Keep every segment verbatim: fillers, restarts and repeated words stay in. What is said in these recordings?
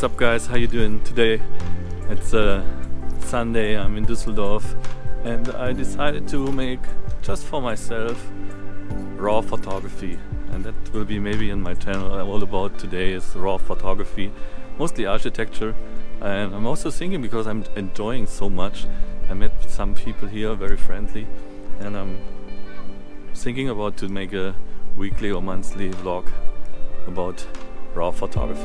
What's up guys, how you doing today? It's uh, Sunday, I'm in Düsseldorf and I decided to make, just for myself, raw photography, and that will be maybe in my channel. All about today is raw photography, mostly architecture, and I'm also thinking, because I'm enjoying so much, I met some people here, very friendly, and I'm thinking about to make a weekly or monthly vlog about raw photography.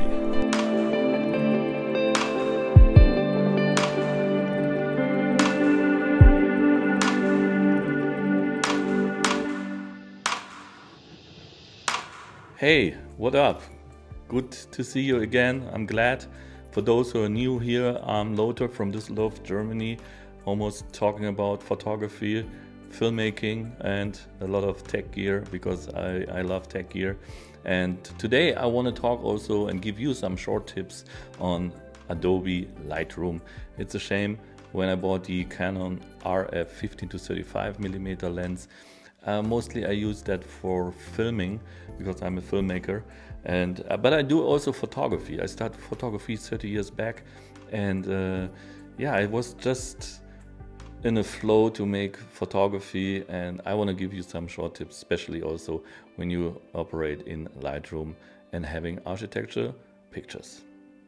Hey, what up? Good to see you again. I'm glad. For those who are new here, I'm Lothar from Düsseldorf, Germany, almost talking about photography, filmmaking, and a lot of tech gear, because I, I love tech gear. And today I want to talk also and give you some short tips on Adobe Lightroom. It's a shame, when I bought the Canon R F fifteen to thirty-five millimeter lens, Uh, mostly I use that for filming, because I'm a filmmaker, and uh, but I do also photography. I started photography thirty years back, and uh, yeah, I was just in a flow to make photography, and I want to give you some short tips, especially also when you operate in Lightroom and having architecture pictures.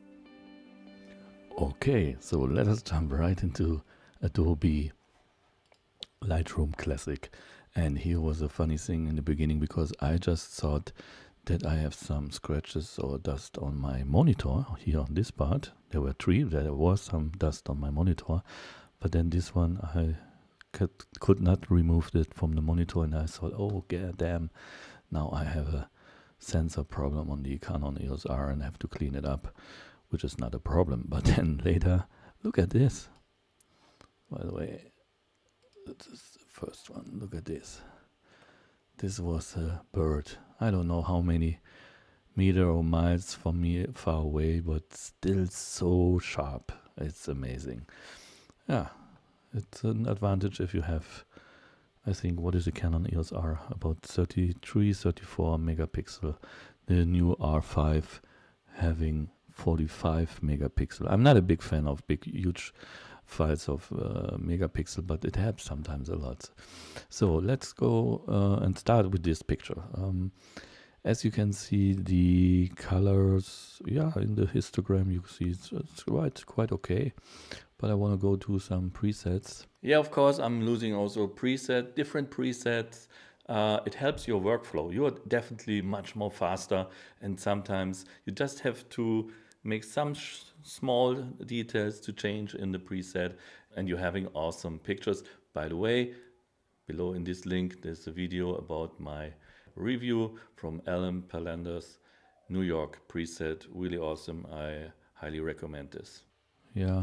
Okay, so let us jump right into Adobe Lightroom Classic. And here was a funny thing in the beginning, because I just thought that I have some scratches or dust on my monitor here on this part. There were three, there was some dust on my monitor, but then this one I could, could not remove it from the monitor, and I thought, oh god damn, now I have a sensor problem on the Canon E O S R and I have to clean it up, which is not a problem. But then later, look at this. By the way, this is the first one. Look at this. This was a bird. I don't know how many meter or miles from me far away, but still so sharp. It's amazing. Yeah, it's an advantage if you have, I think, what is the Canon E O S R? About thirty-three, thirty-four megapixel. The new R five having forty-five megapixel. I'm not a big fan of big, huge files of uh, megapixel, but it helps sometimes a lot. So let's go uh, and start with this picture. Um, as you can see, the colors, yeah, in the histogram you see it's, it's quite, quite okay, but I want to go to some presets. Yeah, of course, I'm losing also preset, different presets. Uh, it helps your workflow. You are definitely much more faster, and sometimes you just have to make some sh small details to change in the preset, and you're having awesome pictures. By the way, below in this link there's a video about my review from Alan Palander's New York preset. Really awesome. I highly recommend this. Yeah.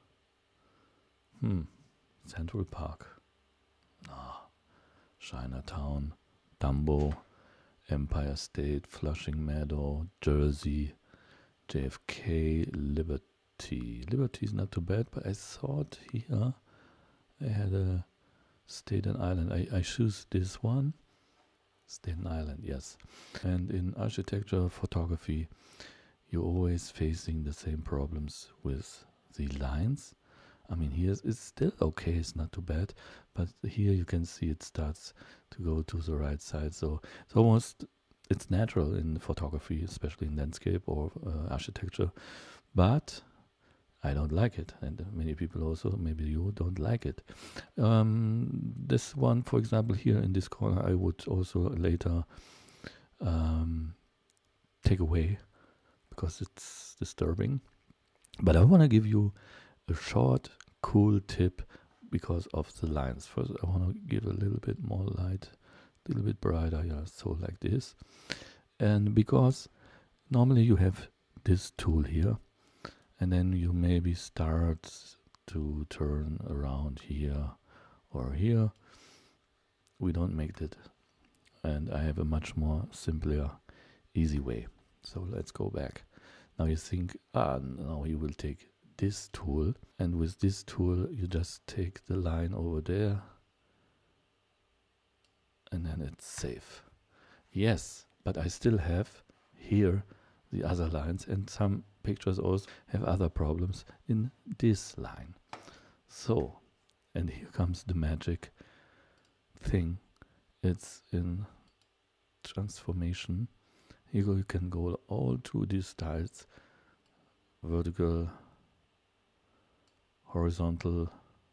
Hmm. Central Park. Ah. Chinatown, Dumbo, Empire State, Flushing Meadow, Jersey, J F K, Liberty. Liberty is not too bad, but I thought here I had a Staten Island. I, I choose this one. Staten Island, yes. And in architecture photography, you're always facing the same problems with the lines. I mean, here it's still okay, it's not too bad, but here you can see it starts to go to the right side. So it's almost, it's natural in photography, especially in landscape or uh, architecture, but I don't like it, and many people also, maybe you don't like it. Um, this one, for example, here in this corner, I would also later um, take away, because it's disturbing. But I want to give you a short, cool tip because of the lines. First, I want to give a little bit more light, a little bit brighter, yeah, so like this. And because normally you have this tool here, and then you maybe start to turn around here or here. We don't make that. And I have a much more simpler, easy way. So let's go back. Now you think, ah, now you will take this tool, and with this tool you just take the line over there, and then it's safe. Yes, but I still have here the other lines and some pictures also have other problems in this line. So, and here comes the magic thing. It's in transformation. Here you can go all through these styles: vertical, horizontal,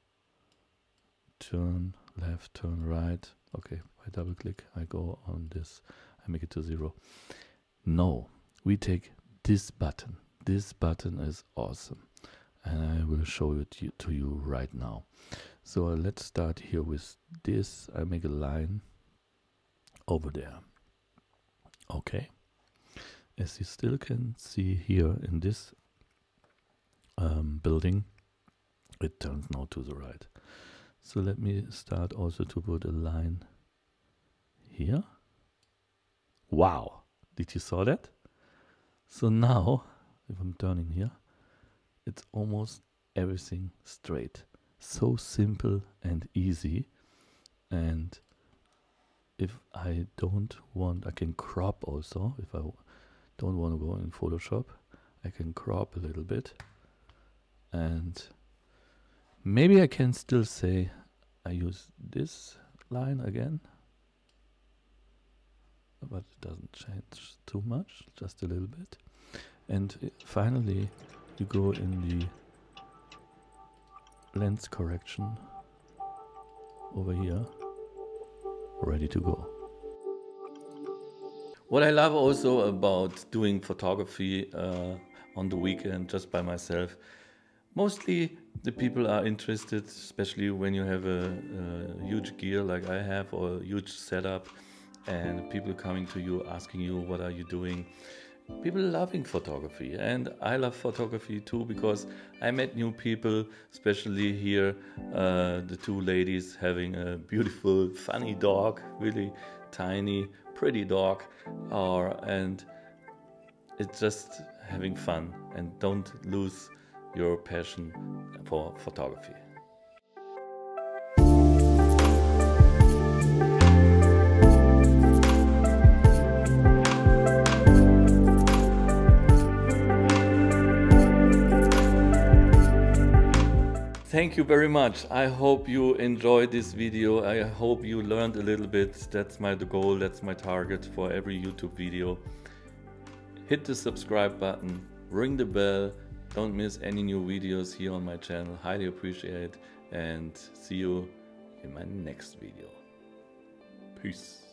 turn left, turn right. Okay, I double click, I go on this, I make it to zero. No, we take this button. This button is awesome, and I will show it to you, to you right now. So uh, let's start here with this. I make a line over there. Okay, as you still can see here in this um, building, it turns now to the right. So let me start also to put a line here. Wow, did you saw that? So now, if I'm turning here, it's almost everything straight. So simple and easy. And if I don't want, I can crop also. If I don't want to go in Photoshop, I can crop a little bit. And maybe I can still say I use this line again, but it doesn't change too much, just a little bit. And uh, finally you go in the lens correction over here, ready to go. What I love also about doing photography uh, on the weekend just by myself, mostly the people are interested, especially when you have a, a huge gear like I have, or a huge setup, and people coming to you asking you, what are you doing? People loving photography, and I love photography too, because I met new people, especially here, uh, the two ladies having a beautiful, funny dog, really tiny, pretty dog, uh, and it's just having fun, and don't lose your passion for photography. Thank you very much. I hope you enjoyed this video. I hope you learned a little bit. That's my goal, that's my target for every YouTube video. Hit the subscribe button, ring the bell. Don't miss any new videos here on my channel. Highly appreciate it, and see you in my next video. Peace.